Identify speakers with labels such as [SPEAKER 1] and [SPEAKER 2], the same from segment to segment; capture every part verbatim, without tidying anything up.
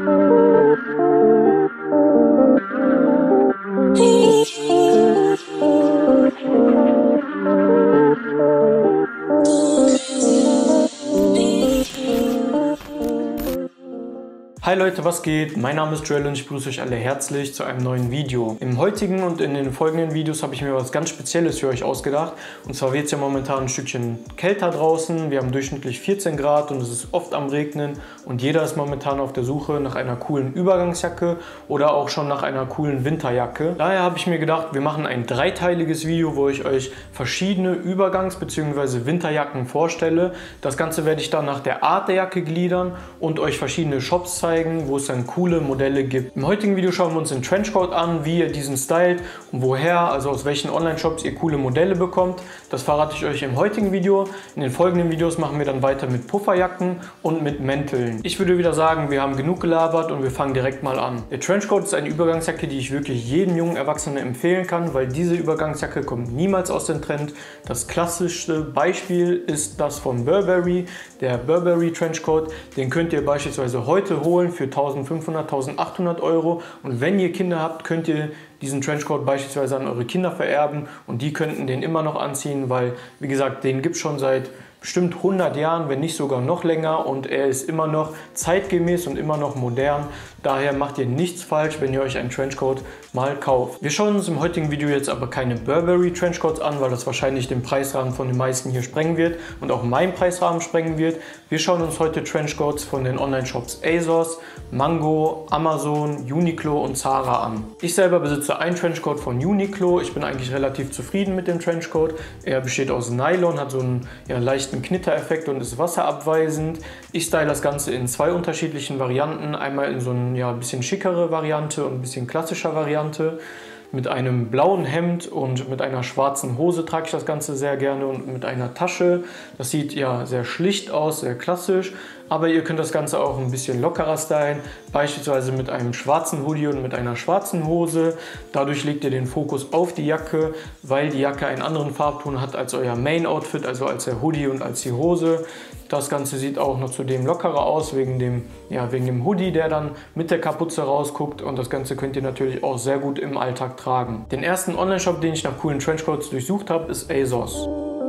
[SPEAKER 1] Hi Leute, was geht? Mein Name ist Joel und ich begrüße euch alle herzlich zu einem neuen Video. Im heutigen und in den folgenden Videos habe ich mir was ganz Spezielles für euch ausgedacht. Und zwar wird es ja momentan ein Stückchen kälter draußen. Wir haben durchschnittlich vierzehn Grad und es ist oft am Regnen. Und jeder ist momentan auf der Suche nach einer coolen Übergangsjacke oder auch schon nach einer coolen Winterjacke. Daher habe ich mir gedacht, wir machen ein dreiteiliges Video, wo ich euch verschiedene Übergangs- bzw. Winterjacken vorstelle. Das Ganze werde ich dann nach der Art der Jacke gliedern und euch verschiedene Shops zeigen, wo es dann coole Modelle gibt. Im heutigen Video schauen wir uns den Trenchcoat an, wie ihr diesen stylt und woher, also aus welchen Online-Shops ihr coole Modelle bekommt. Das verrate ich euch im heutigen Video. In den folgenden Videos machen wir dann weiter mit Pufferjacken und mit Mänteln. Ich würde wieder sagen, wir haben genug gelabert und wir fangen direkt mal an. Der Trenchcoat ist eine Übergangsjacke, die ich wirklich jedem jungen Erwachsenen empfehlen kann, weil diese Übergangsjacke kommt niemals aus dem Trend. Das klassischste Beispiel ist das von Burberry, der Burberry Trenchcoat. Den könnt ihr beispielsweise heute holen für eintausendfünfhundert, eintausendachthundert Euro, und wenn ihr Kinder habt, könnt ihr diesen Trenchcoat beispielsweise an eure Kinder vererben und die könnten den immer noch anziehen, weil, wie gesagt, den gibt es schon seit bestimmt hundert Jahren, wenn nicht sogar noch länger, und er ist immer noch zeitgemäß und immer noch modern. Daher macht ihr nichts falsch, wenn ihr euch einen Trenchcoat mal kauft. Wir schauen uns im heutigen Video jetzt aber keine Burberry Trenchcoats an, weil das wahrscheinlich den Preisrahmen von den meisten hier sprengen wird und auch meinen Preisrahmen sprengen wird. Wir schauen uns heute Trenchcoats von den Online-Shops ASOS, Mango, Amazon, Uniqlo und Zara an. Ich selber besitze einen Trenchcoat von Uniqlo. Ich bin eigentlich relativ zufrieden mit dem Trenchcoat. Er besteht aus Nylon, hat so einen ja, leichten Knittereffekt und ist wasserabweisend. Ich style das Ganze in zwei unterschiedlichen Varianten. Einmal in so eine ja, bisschen schickere Variante und ein bisschen klassischer Variante. Mit einem blauen Hemd und mit einer schwarzen Hose trage ich das Ganze sehr gerne und mit einer Tasche. Das sieht ja sehr schlicht aus, sehr klassisch. Aber ihr könnt das Ganze auch ein bisschen lockerer stylen, beispielsweise mit einem schwarzen Hoodie und mit einer schwarzen Hose. Dadurch legt ihr den Fokus auf die Jacke, weil die Jacke einen anderen Farbton hat als euer Main-Outfit, also als der Hoodie und als die Hose. Das Ganze sieht auch noch zudem lockerer aus, wegen dem, ja, wegen dem Hoodie, der dann mit der Kapuze rausguckt. Und das Ganze könnt ihr natürlich auch sehr gut im Alltag tragen. Den ersten Online-Shop, den ich nach coolen Trenchcoats durchsucht habe, ist ASOS.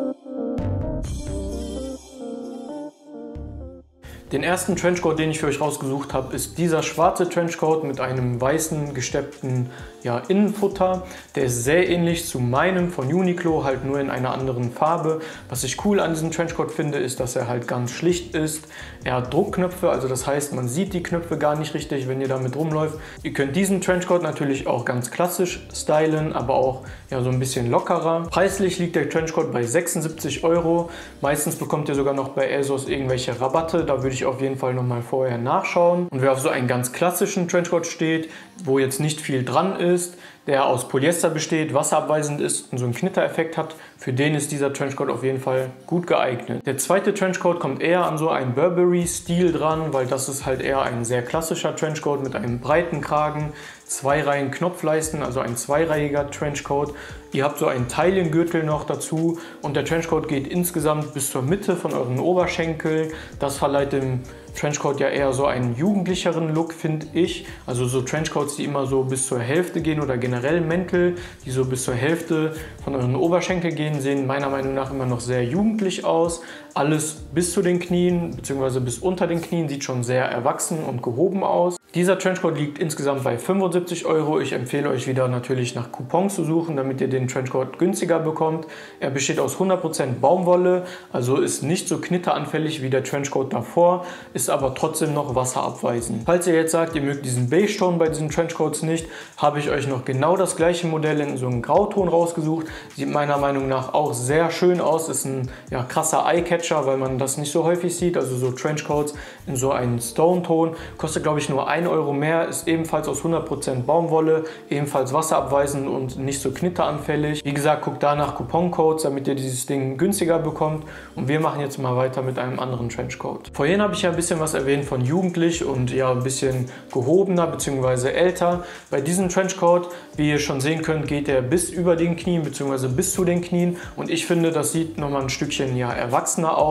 [SPEAKER 1] Den ersten Trenchcoat, den ich für euch rausgesucht habe, ist dieser schwarze Trenchcoat mit einem weißen gesteppten ja, Innenfutter. Der ist sehr ähnlich zu meinem von Uniqlo, halt nur in einer anderen Farbe. Was ich cool an diesem Trenchcoat finde, ist, dass er halt ganz schlicht ist. Er hat Druckknöpfe, also das heißt, man sieht die Knöpfe gar nicht richtig, wenn ihr damit rumläuft. Ihr könnt diesen Trenchcoat natürlich auch ganz klassisch stylen, aber auch ja, so ein bisschen lockerer. Preislich liegt der Trenchcoat bei sechsundsiebzig Euro. Meistens bekommt ihr sogar noch bei ASOS irgendwelche Rabatte. Da würde ich auf jeden Fall noch mal vorher nachschauen. Und wer auf so einen ganz klassischen Trenchcoat steht, wo jetzt nicht viel dran ist, der aus Polyester besteht, wasserabweisend ist und so einen Knittereffekt hat, für den ist dieser Trenchcoat auf jeden Fall gut geeignet. Der zweite Trenchcoat kommt eher an so einen Burberry-Stil dran, weil das ist halt eher ein sehr klassischer Trenchcoat mit einem breiten Kragen, zwei Reihen Knopfleisten, also ein zweireihiger Trenchcoat. Ihr habt so einen Taillengürtel noch dazu und der Trenchcoat geht insgesamt bis zur Mitte von euren Oberschenkeln. Das verleiht dem Trenchcoat ja eher so einen jugendlicheren Look, finde ich. Also so Trenchcoats, die immer so bis zur Hälfte gehen, oder generell Mäntel, die so bis zur Hälfte von euren Oberschenkeln gehen, sehen meiner Meinung nach immer noch sehr jugendlich aus. Alles bis zu den Knien bzw. bis unter den Knien sieht schon sehr erwachsen und gehoben aus. Dieser Trenchcoat liegt insgesamt bei fünfundsiebzig Euro. Ich empfehle euch wieder natürlich nach Coupons zu suchen, damit ihr den Trenchcoat günstiger bekommt. Er besteht aus hundert Prozent Baumwolle, also ist nicht so knitteranfällig wie der Trenchcoat davor, ist aber trotzdem noch wasserabweisend. Falls ihr jetzt sagt, ihr mögt diesen Beige-Ton bei diesen Trenchcoats nicht, habe ich euch noch genau das gleiche Modell in so einem Grauton rausgesucht. Sieht meiner Meinung nach auch sehr schön aus, ist ein ja, krasser Eyecatcher, weil man das nicht so häufig sieht. Also so Trenchcoats in so einem Stone-Ton, kostet glaube ich nur ein Euro mehr, ist ebenfalls aus hundert Prozent Baumwolle, ebenfalls wasserabweisend und nicht so knitteranfällig. Wie gesagt, guckt da nach Coupon-Codes, damit ihr dieses Ding günstiger bekommt. Und wir machen jetzt mal weiter mit einem anderen Trenchcoat. Vorhin habe ich ja ein bisschen was erwähnt von jugendlich und ja ein bisschen gehobener bzw. älter. Bei diesem Trenchcoat, wie ihr schon sehen könnt, geht er bis über den Knien bzw. bis zu den Knien. Und ich finde, das sieht nochmal ein Stückchen ja erwachsener aus,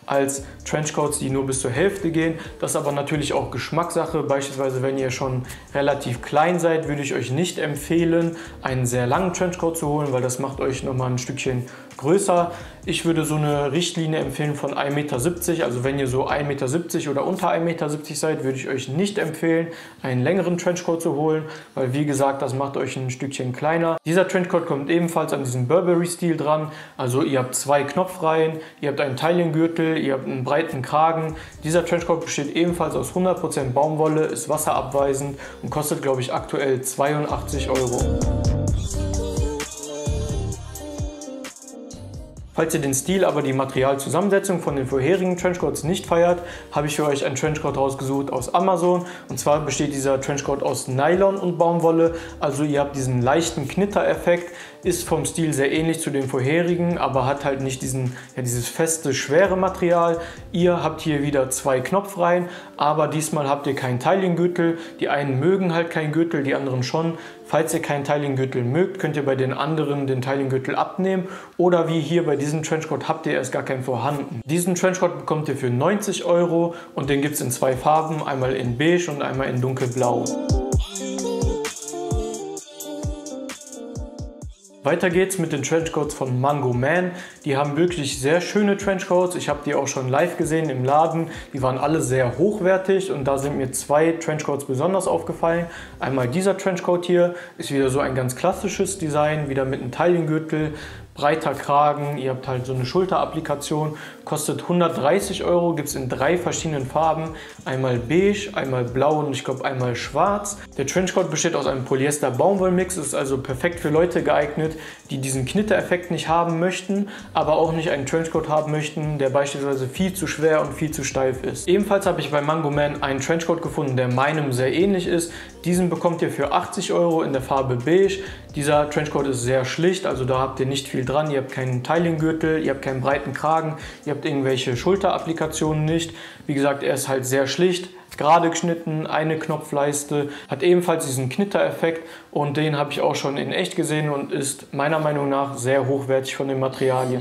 [SPEAKER 1] als Trenchcoats, die nur bis zur Hälfte gehen. Das ist aber natürlich auch Geschmackssache. Beispielsweise, wenn ihr schon relativ klein seid, würde ich euch nicht empfehlen, einen sehr langen Trenchcoat zu holen, weil das macht euch nochmal ein Stückchen größer. Ich würde so eine Richtlinie empfehlen von ein Meter siebzig. Also wenn ihr so ein Meter siebzig oder unter ein Meter siebzig seid, würde ich euch nicht empfehlen, einen längeren Trenchcoat zu holen, weil wie gesagt, das macht euch ein Stückchen kleiner. Dieser Trenchcoat kommt ebenfalls an diesen Burberry-Stil dran. Also ihr habt zwei Knopfreihen, ihr habt einen Taillengürtel, ihr habt einen breiten Kragen. Dieser Trenchcoat besteht ebenfalls aus hundert Prozent Baumwolle, ist wasserabweisend und kostet, glaube ich, aktuell zweiundachtzig Euro. Falls ihr den Stil, aber die Materialzusammensetzung von den vorherigen Trenchcoats nicht feiert, habe ich für euch einen Trenchcoat rausgesucht aus Amazon. Und zwar besteht dieser Trenchcoat aus Nylon und Baumwolle. Also ihr habt diesen leichten Knittereffekt, ist vom Stil sehr ähnlich zu den vorherigen, aber hat halt nicht diesen, ja, dieses feste, schwere Material. Ihr habt hier wieder zwei Knopfreihen, aber diesmal habt ihr keinen Taillengürtel. Die einen mögen halt keinen Gürtel, die anderen schon. Falls ihr keinen Taillengürtel mögt, könnt ihr bei den anderen den Taillengürtel abnehmen oder wie hier bei diesem Trenchcoat habt ihr erst gar keinen vorhanden. Diesen Trenchcoat bekommt ihr für neunzig Euro und den gibt es in zwei Farben, einmal in beige und einmal in dunkelblau. Weiter geht's mit den Trenchcoats von Mango Man. Die haben wirklich sehr schöne Trenchcoats. Ich habe die auch schon live gesehen im Laden. Die waren alle sehr hochwertig und da sind mir zwei Trenchcoats besonders aufgefallen. Einmal dieser Trenchcoat hier, ist wieder so ein ganz klassisches Design, wieder mit einem Taillengürtel, breiter Kragen, ihr habt halt so eine Schulterapplikation, kostet hundertdreißig Euro, gibt es in drei verschiedenen Farben, einmal beige, einmal blau und ich glaube einmal schwarz. Der Trenchcoat besteht aus einem Polyester-Baumwollmix, ist also perfekt für Leute geeignet, die diesen Knittereffekt nicht haben möchten, aber auch nicht einen Trenchcoat haben möchten, der beispielsweise viel zu schwer und viel zu steif ist. Ebenfalls habe ich bei Mango Man einen Trenchcoat gefunden, der meinem sehr ähnlich ist. Diesen bekommt ihr für achtzig Euro in der Farbe beige. Dieser Trenchcoat ist sehr schlicht, also da habt ihr nicht viel dran. Ihr habt keinen Taillengürtel, ihr habt keinen breiten Kragen, ihr habt irgendwelche Schulterapplikationen nicht. Wie gesagt, er ist halt sehr schlicht, gerade geschnitten, eine Knopfleiste, hat ebenfalls diesen Knittereffekt und den habe ich auch schon in echt gesehen und ist meiner Meinung nach sehr hochwertig von den Materialien.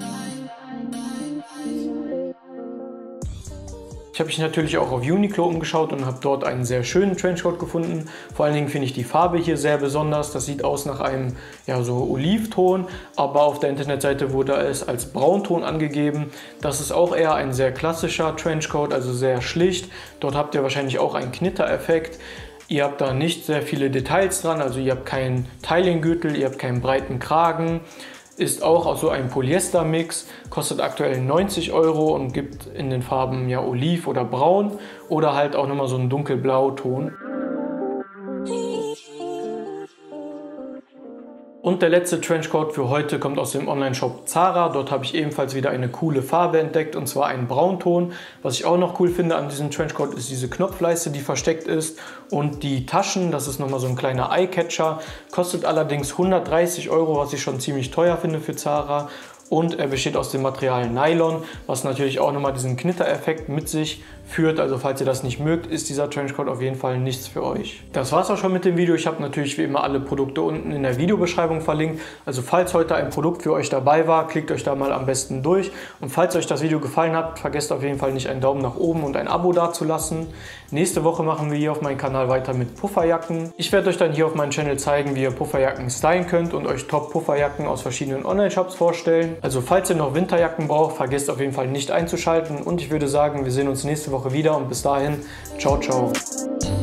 [SPEAKER 1] Ich habe mich natürlich auch auf Uniqlo umgeschaut und habe dort einen sehr schönen Trenchcoat gefunden. Vor allen Dingen finde ich die Farbe hier sehr besonders. Das sieht aus nach einem ja, so Olivton, aber auf der Internetseite wurde es als Braunton angegeben. Das ist auch eher ein sehr klassischer Trenchcoat, also sehr schlicht. Dort habt ihr wahrscheinlich auch einen Knittereffekt. Ihr habt da nicht sehr viele Details dran, also ihr habt keinen Taillengürtel, ihr habt keinen breiten Kragen. Ist auch aus so einem Polyester-Mix, kostet aktuell neunzig Euro und gibt in den Farben ja Oliv oder Braun oder halt auch nochmal so einen dunkelblau-Ton. Und der letzte Trenchcoat für heute kommt aus dem Online-Shop Zara. Dort habe ich ebenfalls wieder eine coole Farbe entdeckt und zwar einen Braunton. Was ich auch noch cool finde an diesem Trenchcoat ist diese Knopfleiste, die versteckt ist und die Taschen. Das ist nochmal so ein kleiner Eyecatcher. Kostet allerdings hundertdreißig Euro, was ich schon ziemlich teuer finde für Zara. Und er besteht aus dem Material Nylon, was natürlich auch nochmal diesen Knittereffekt mit sich führt. Also falls ihr das nicht mögt, ist dieser Trenchcoat auf jeden Fall nichts für euch. Das war es auch schon mit dem Video. Ich habe natürlich wie immer alle Produkte unten in der Videobeschreibung verlinkt. Also falls heute ein Produkt für euch dabei war, klickt euch da mal am besten durch. Und falls euch das Video gefallen hat, vergesst auf jeden Fall nicht einen Daumen nach oben und ein Abo dazulassen. Nächste Woche machen wir hier auf meinem Kanal weiter mit Pufferjacken. Ich werde euch dann hier auf meinem Channel zeigen, wie ihr Pufferjacken stylen könnt und euch Top-Pufferjacken aus verschiedenen Online-Shops vorstellen. Also falls ihr noch Winterjacken braucht, vergesst auf jeden Fall nicht einzuschalten und ich würde sagen, wir sehen uns nächste Woche wieder und bis dahin, ciao, ciao.